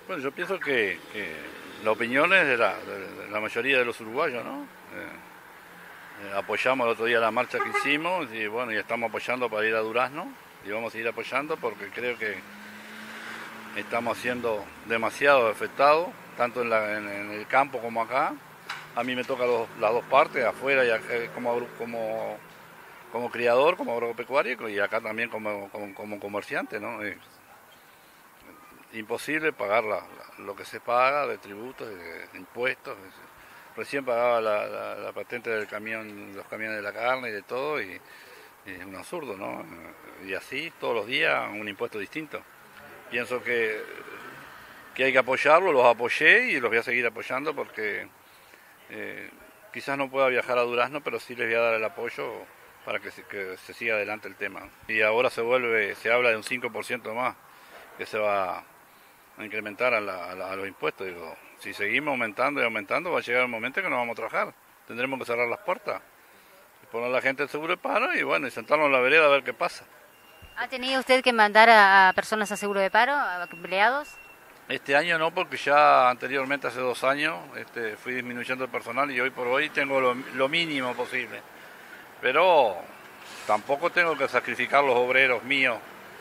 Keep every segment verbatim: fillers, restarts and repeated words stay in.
Bueno, yo pienso que, que la opinión es de la, de la mayoría de los uruguayos, ¿no? Eh, eh, apoyamos el otro día la marcha que hicimos y bueno, y estamos apoyando para ir a Durazno y vamos a seguir apoyando porque creo que estamos siendo demasiado afectados, tanto en, la, en, en el campo como acá. A mí me toca los, las dos partes, afuera y acá, como, como, como criador, como agropecuario y acá también como, como, como comerciante, ¿no? Es imposible pagar la, la, lo que se paga de tributos, de, de impuestos. Recién pagaba la, la, la patente del camión, los camiones de la carne y de todo, y, y es un absurdo, ¿no? Y así todos los días un impuesto distinto. Pienso que, que hay que apoyarlo, los apoyé y los voy a seguir apoyando porque eh, quizás no pueda viajar a Durazno, pero sí les voy a dar el apoyo para que se, que se siga adelante el tema. Y ahora se vuelve, se habla de un cinco por ciento más que se va a incrementar a, la, a, la, a los impuestos. Digo, si seguimos aumentando y aumentando, va a llegar el momento que no vamos a trabajar. Tendremos que cerrar las puertas, poner a la gente el seguro de paro y bueno, y sentarnos en la vereda a ver qué pasa. ¿Ha tenido usted que mandar a, a personas a seguro de paro, a empleados? Este año no, porque ya anteriormente, hace dos años, este, fui disminuyendo el personal y hoy por hoy tengo lo, lo mínimo posible. Pero tampoco tengo que sacrificar los obreros míos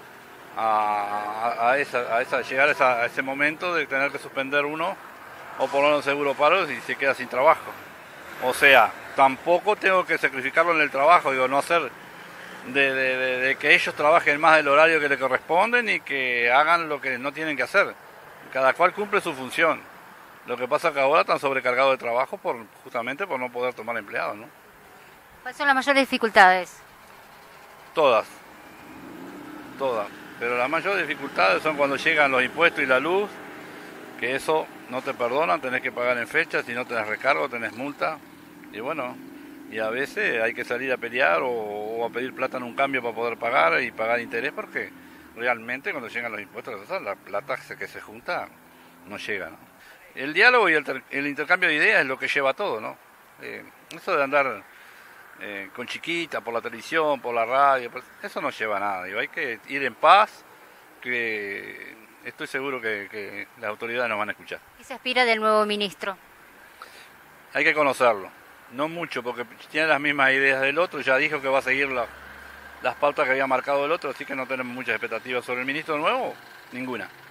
a, a, a, esa, a esa, llegar a, esa, a ese momento de tener que suspender uno o ponerlo en seguro paro y se queda sin trabajo. O sea, tampoco tengo que sacrificarlo en el trabajo, digo, no hacer de, de, de, de que ellos trabajen más del horario que les corresponde ni que hagan lo que no tienen que hacer. Cada cual cumple su función. Lo que pasa es que ahora están sobrecargados de trabajo por, justamente por no poder tomar empleados, ¿no? ¿Cuáles son las mayores dificultades? Todas, todas. Pero las mayores dificultades son cuando llegan los impuestos y la luz, que eso no te perdonan, tenés que pagar en fecha, si no tenés recargo, tenés multa. Y bueno, y a veces hay que salir a pelear o, o a pedir plata en un cambio para poder pagar y pagar interés porque realmente cuando llegan los impuestos, la plata que se junta no llega, ¿no? El diálogo y el, el intercambio de ideas es lo que lleva todo, ¿no? Eh, eso de andar eh, con chiquita por la televisión, por la radio, pues, eso no lleva a nada. Digo, hay que ir en paz, que estoy seguro que, que las autoridades nos van a escuchar. ¿Qué se aspira del nuevo ministro? Hay que conocerlo, no mucho, porque tiene las mismas ideas del otro, ya dijo que va a seguir la, las pautas que había marcado el otro, así que no tenemos muchas expectativas sobre el ministro nuevo, ninguna.